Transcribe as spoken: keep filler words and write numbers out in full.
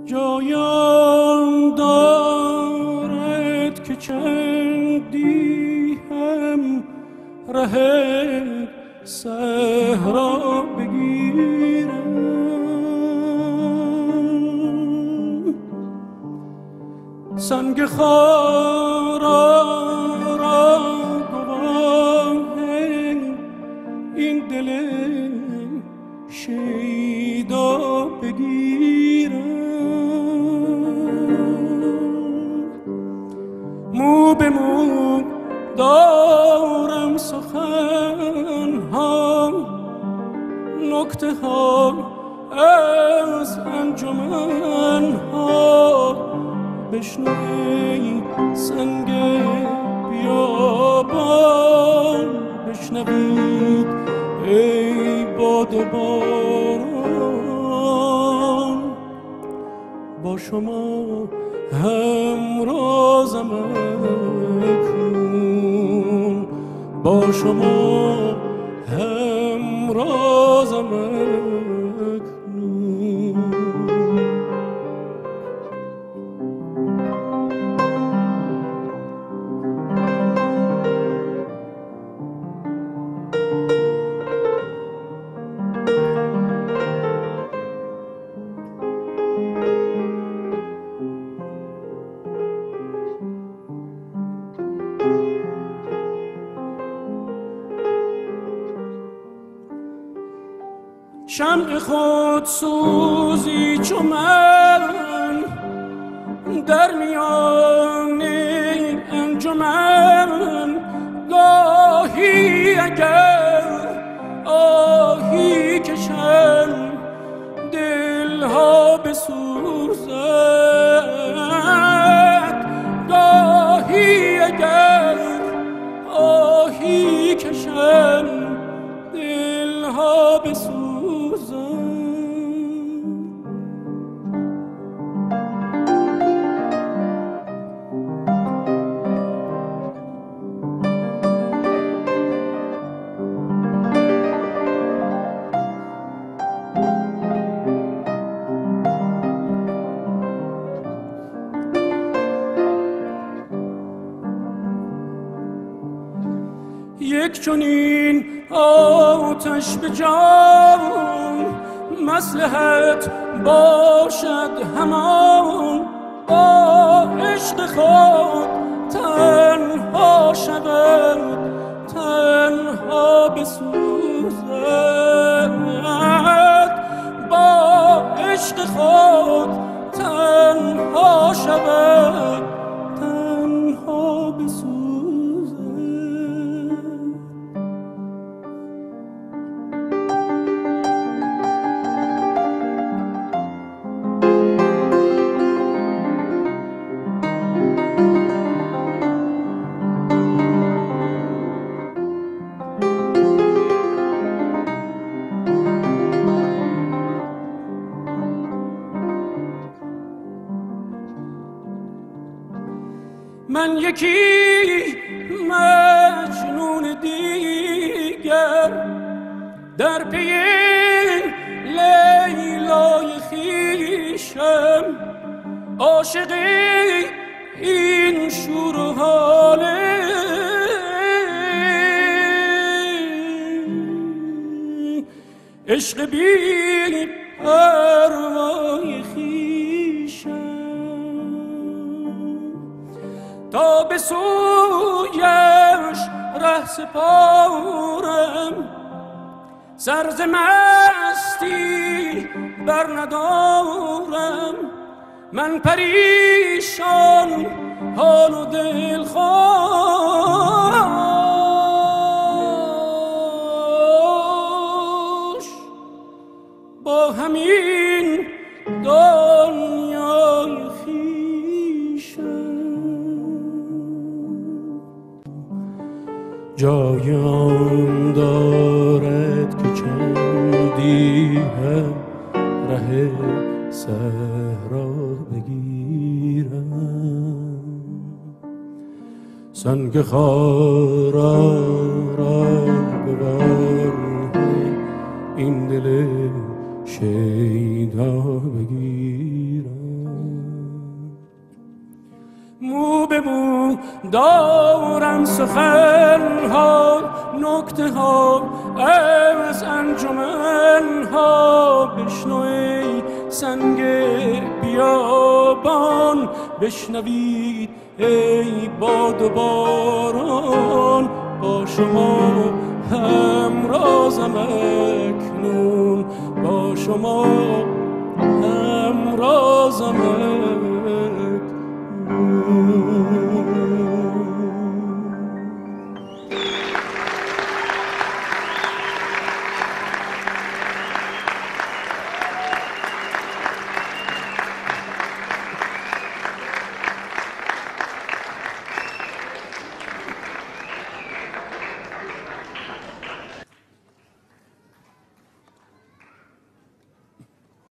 جایان دارد که چندی هم ره صحرا بگیرم، سنگ خارا را گواه این دل شیدا بگیرم، مو به مو دارم سخن ها، نکته ها از انجمن ها، بشنوی سنگ بیابان، بشنوید ای باد باران، با شما همرازم اکنون، با شما همرازم اکنون. شمع خود سوزی چو من در میان انجمن، گاهی اگر آهی کشم دلها بسوزد، گاهی اگر آهی کشم دلها بسوزد. یک چنین آتش به جان مصلحت باشد همان، با عشق خود تنها شود تنها بسوزد، با عشق خود تنها شود تنها بسوزد. من یکی مجنون دیگر در پی لیلای خویشم، عاشق این شور و حاله عشق بی پروای خویشم، تا به سویش ره سپارم، سر ز مستی بر ندارم، من پریشان حال و دل خوش با همین دنیای جایان دارد که چندی هم ره صحرا بگیرم، سنگ خارا را ببر این دل شیدا بگیرم. مو به مو دارم سخنها، نکته ها از انجمن ها. بشنو ای سنگ بیابان، بشنوید ای باد و باران. با شما همرازم اکنون، با شما همرازم اکنون.